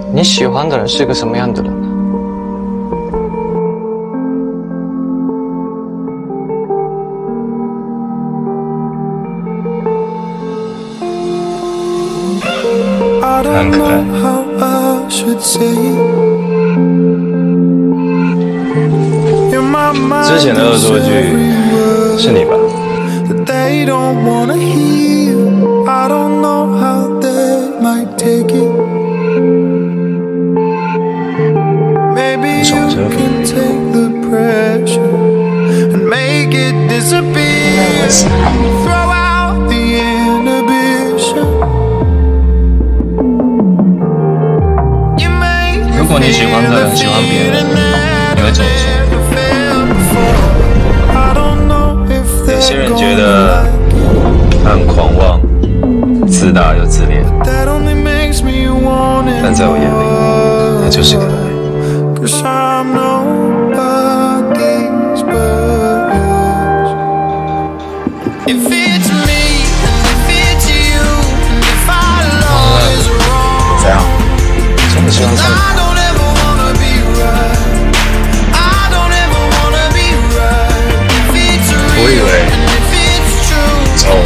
你喜欢的人是个什么样的人呢？ 他很可爱。之前的恶作剧是你吧？你爽着吧？ 因为我喜欢你。 如果你喜欢的人喜欢别人，你会怎么说？有些人觉得他很狂妄、自大又自恋，但在我眼里，他就是个爱。怎样？真的喜欢上你？我以为找我，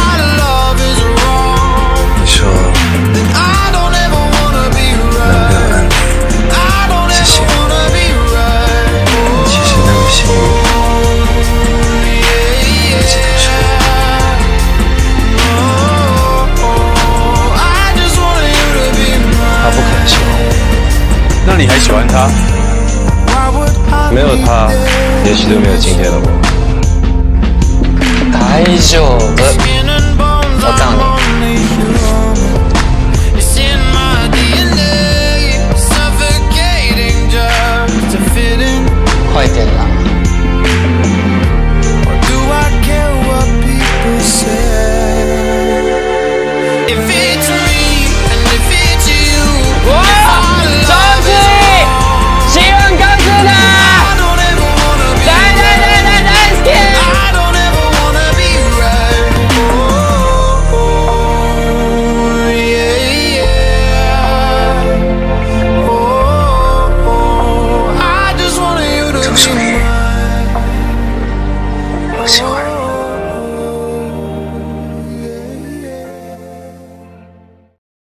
你说能不要安慰？谢谢。其实那个心里一直都是我。他不可能喜欢我，那你还喜欢他？没有他，也许就没有今天的我。 大丈夫。